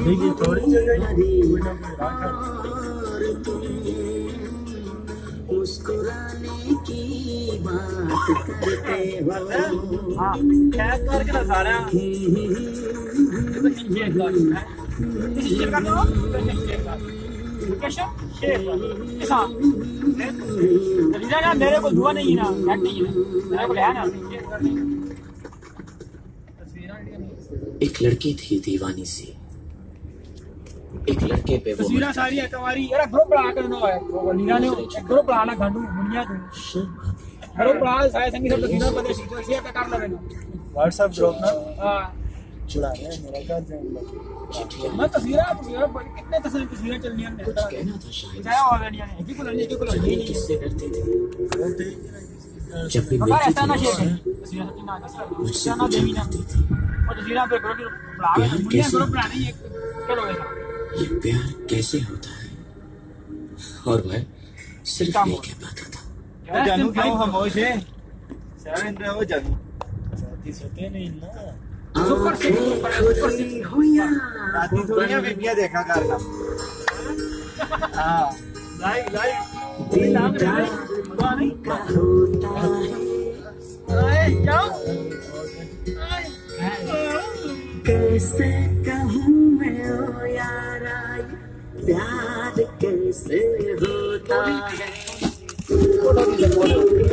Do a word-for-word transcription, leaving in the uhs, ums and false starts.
देखिए थोड़ी जगह मुस्कुराने की बात करते हो। हाँ क्या करके ना सारा मेरे को दुआ नहीं है ना नहीं है मेरे को है ना। एक लड़की थी दीवानी सी, एक लड़के पे वो तस्वीरें सारी है तुम्हारी यार ग्रुप बना कर नो है वो नीना ने ग्रुप बनाना घंटू दुनिया तू ग्रुप बना सारे संगी सब तस्वीरें पर शेयर का काम लेना व्हाट्सएप ग्रुप ना हां चुरा है मेरा का मैं तस्वीरें तस्वीरें कितने तस्वीरें तस्वीरें चलनी है कुछ कहना था शायद जाया हो गया नहीं एक ही को लेने एक ही को लेने किससे डरते थे जब भी मिलती थी तस्वीरें ना मुझसे ना देवी ना और तस्वीरें पे ग्रुप बना दुनिया ग्रुप बनानी है क्या लोगे ये प्यार कैसे होता है और मैं सिर्फ नहीं कह पाता था। जानू क्यों खामोश है सेवन पे हो जानू साथी सोते नहीं ना सुपर से सुपर से हो यार राती थोड़ी है बेबिया देखा करना हां लाइव लाइव ये नाम है हुआ नहीं आए जाओ कैसे कहूँ मैं ओ यारा प्यार कैसे होता है।